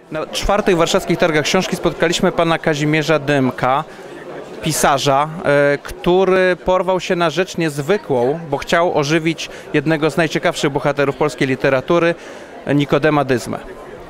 Na czwartych warszawskich targach książki spotkaliśmy pana Kazimierza Dymka, pisarza, który porwał się na rzecz niezwykłą, bo chciał ożywić jednego z najciekawszych bohaterów polskiej literatury, Nikodema Dyzmę.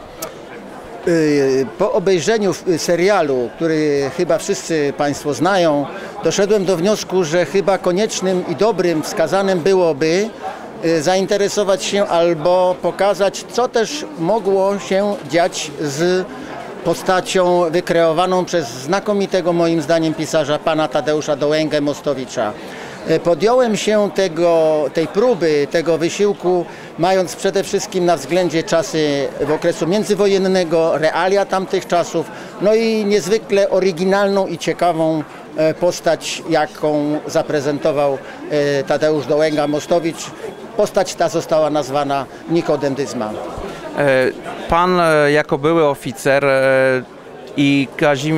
Po obejrzeniu serialu, który chyba wszyscy Państwo znają, doszedłem do wniosku, że chyba koniecznym i dobrym wskazanym byłoby zainteresować się albo pokazać, co też mogło się dziać z postacią wykreowaną przez znakomitego moim zdaniem pisarza pana Tadeusza Dołęgę-Mostowicza. Podjąłem się tej próby, tego wysiłku, mając przede wszystkim na względzie czasy okresu międzywojennego, realia tamtych czasów, no i niezwykle oryginalną i ciekawą postać, jaką zaprezentował Tadeusz Dołęga-Mostowicz. Postać ta została nazwana Nikodem Dyzma. Pan jako były oficer i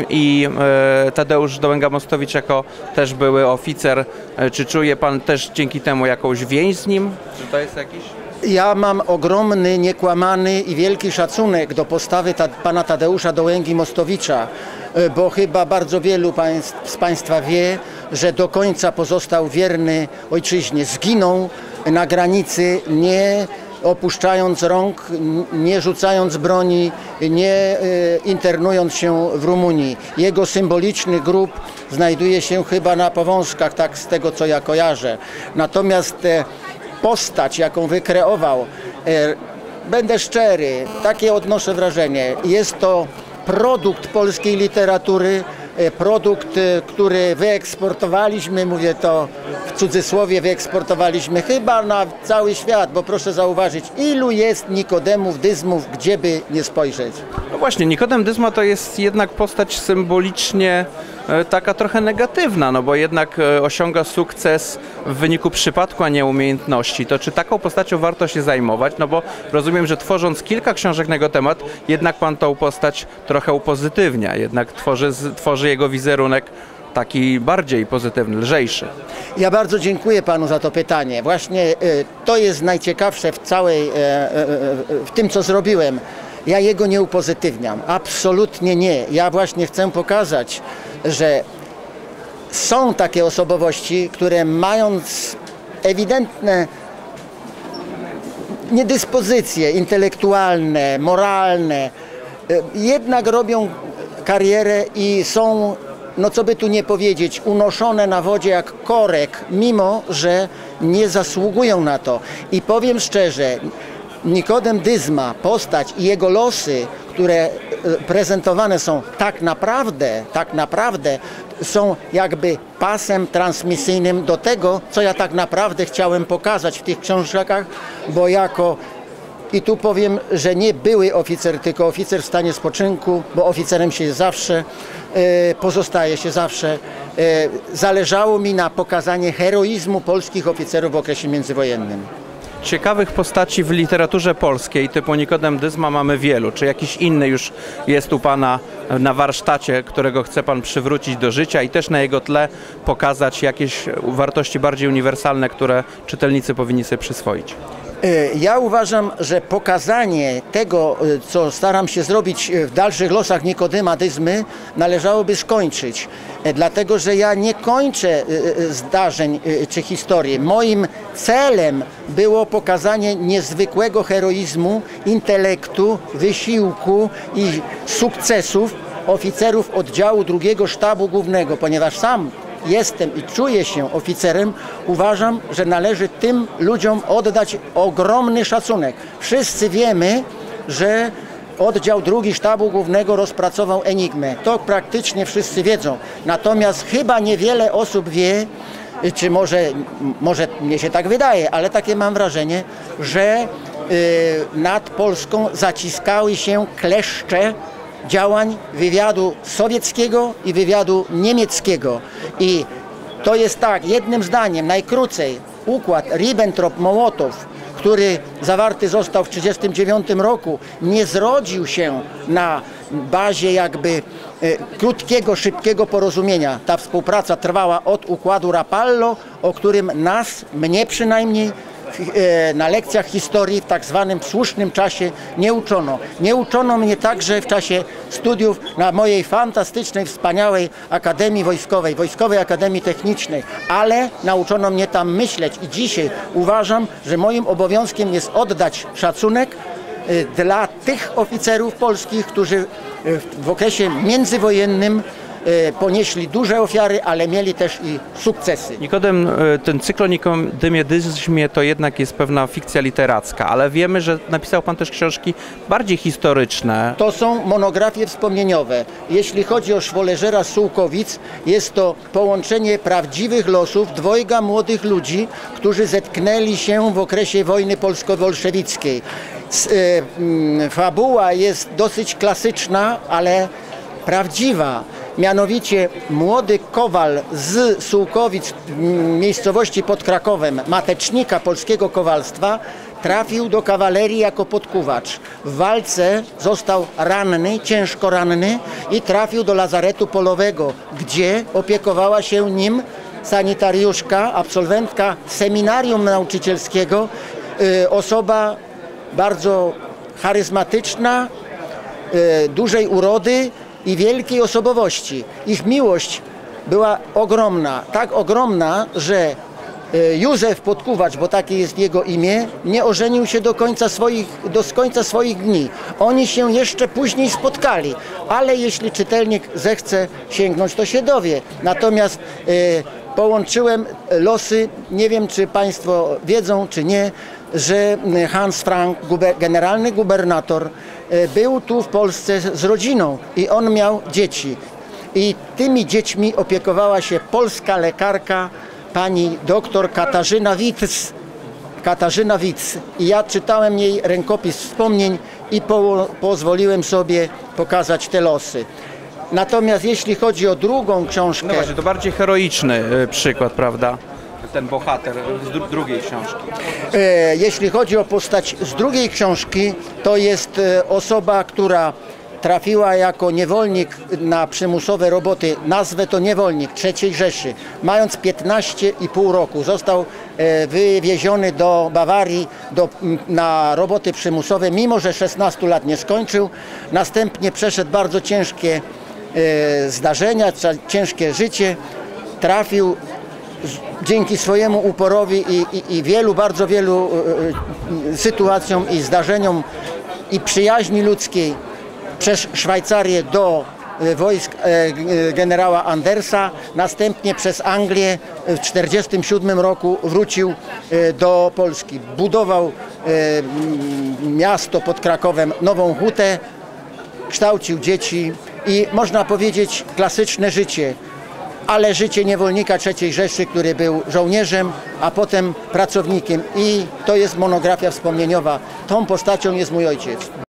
Tadeusz Dołęga-Mostowicz jako też były oficer, czy czuje pan też dzięki temu jakąś więź z nim? Czy to jest jakiś... Ja mam ogromny, niekłamany i wielki szacunek do postawy pana Tadeusza Dołęgi-Mostowicza, bo chyba bardzo wielu z Państwa wie, że do końca pozostał wierny ojczyźnie. Zginął na granicy, nie opuszczając rąk, nie rzucając broni, nie internując się w Rumunii. Jego symboliczny grób znajduje się chyba na Powązkach, tak z tego co ja kojarzę. Natomiast postać, jaką wykreował, będę szczery, takie odnoszę wrażenie, jest to produkt polskiej literatury, produkt, który wyeksportowaliśmy, mówię to w cudzysłowie, wyeksportowaliśmy chyba na cały świat, bo proszę zauważyć, ilu jest Nikodemów, Dyzmów, gdzie by nie spojrzeć. No właśnie, Nikodem Dyzma to jest jednak postać symbolicznie taka trochę negatywna, no bo jednak osiąga sukces w wyniku przypadku, a nie umiejętności. To czy taką postacią warto się zajmować? No bo rozumiem, że tworząc kilka książek na jego temat, jednak pan tą postać trochę upozytywnia, jednak tworzy jego wizerunek taki bardziej pozytywny, lżejszy. Ja bardzo dziękuję panu za to pytanie. Właśnie to jest najciekawsze w tym, co zrobiłem. Ja jego nie upozytywniam, absolutnie nie. Ja właśnie chcę pokazać, że są takie osobowości, które mając ewidentne niedyspozycje intelektualne, moralne, jednak robią karierę i są, no co by tu nie powiedzieć, unoszone na wodzie jak korek, mimo że nie zasługują na to. I powiem szczerze, Nikodem Dyzma, postać i jego losy, które prezentowane są tak naprawdę są jakby pasem transmisyjnym do tego, co ja tak naprawdę chciałem pokazać w tych książkach, bo i tu powiem, że nie były oficer, tylko oficer w stanie spoczynku, bo oficerem się jest zawsze, pozostaje się zawsze. Zależało mi na pokazaniu heroizmu polskich oficerów w okresie międzywojennym. Ciekawych postaci w literaturze polskiej typu Nikodem Dyzma mamy wielu. Czy jakiś inny już jest u pana na warsztacie, którego chce pan przywrócić do życia i też na jego tle pokazać jakieś wartości bardziej uniwersalne, które czytelnicy powinni sobie przyswoić? Ja uważam, że pokazanie tego, co staram się zrobić w dalszych losach Nikodema Dyzmy, należałoby skończyć. Dlatego, że ja nie kończę zdarzeń czy historii. Moim celem było pokazanie niezwykłego heroizmu, intelektu, wysiłku i sukcesów oficerów oddziału 2 Sztabu Głównego, ponieważ sam jestem i czuję się oficerem, uważam, że należy tym ludziom oddać ogromny szacunek. Wszyscy wiemy, że oddział 2 Sztabu Głównego rozpracował Enigmę. To praktycznie wszyscy wiedzą. Natomiast chyba niewiele osób wie, czy może mnie się tak wydaje, ale takie mam wrażenie, że nad Polską zaciskały się kleszcze działań wywiadu sowieckiego i wywiadu niemieckiego. I to jest tak, jednym zdaniem, najkrócej, układ Ribbentrop-Mołotow, który zawarty został w 1939 roku, nie zrodził się na bazie jakby krótkiego, szybkiego porozumienia. Ta współpraca trwała od układu Rapallo, o którym mnie przynajmniej, na lekcjach historii w tak zwanym słusznym czasie nie uczono. Nie uczono mnie także w czasie studiów na mojej fantastycznej, wspaniałej Akademii Wojskowej, Wojskowej Akademii Technicznej, ale nauczono mnie tam myśleć i dzisiaj uważam, że moim obowiązkiem jest oddać szacunek dla tych oficerów polskich, którzy w okresie międzywojennym ponieśli duże ofiary, ale mieli też i sukcesy. Nikodem, ten cykl o nikodemiedyzmie to jednak jest pewna fikcja literacka, ale wiemy, że napisał pan też książki bardziej historyczne. To są monografie wspomnieniowe. Jeśli chodzi o Szwoleżera z Sułkowic, jest to połączenie prawdziwych losów dwojga młodych ludzi, którzy zetknęli się w okresie wojny polsko-bolszewickiej. Fabuła jest dosyć klasyczna, ale prawdziwa. Mianowicie młody kowal z Sułkowic, miejscowości pod Krakowem, matecznika polskiego kowalstwa, trafił do kawalerii jako podkuwacz. W walce został ranny, ciężko ranny i trafił do lazaretu polowego, gdzie opiekowała się nim sanitariuszka, absolwentka seminarium nauczycielskiego, osoba bardzo charyzmatyczna, dużej urody i wielkiej osobowości. Ich miłość była ogromna, tak ogromna, że Józef Podkuwacz, bo takie jest jego imię, nie ożenił się do końca swoich dni. Oni się jeszcze później spotkali, ale jeśli czytelnik zechce sięgnąć, to się dowie. Natomiast połączyłem losy, nie wiem czy państwo wiedzą czy nie, że Hans Frank, generalny gubernator, był tu w Polsce z rodziną i on miał dzieci. I tymi dziećmi opiekowała się polska lekarka, pani doktor Katarzyna Witz. I ja czytałem jej rękopis wspomnień i pozwoliłem sobie pokazać te losy. Natomiast jeśli chodzi o drugą książkę... No właśnie, to bardziej heroiczny przykład, prawda? Ten bohater z drugiej książki. Jeśli chodzi o postać z drugiej książki, to jest osoba, która trafiła jako niewolnik na przymusowe roboty, nazwę to niewolnik III Rzeszy. Mając 15,5 roku został wywieziony do Bawarii na roboty przymusowe, mimo że 16 lat nie skończył. Następnie przeszedł bardzo ciężkie zdarzenia, ciężkie życie. Trafił dzięki swojemu uporowi i bardzo wielu sytuacjom i zdarzeniom i przyjaźni ludzkiej przez Szwajcarię do wojsk generała Andersa, następnie przez Anglię w 1947 roku wrócił do Polski. Budował miasto pod Krakowem, Nową Hutę, kształcił dzieci i można powiedzieć klasyczne życie. Ale życie niewolnika III Rzeszy, który był żołnierzem, a potem pracownikiem. I to jest monografia wspomnieniowa. Tą postacią jest mój ojciec.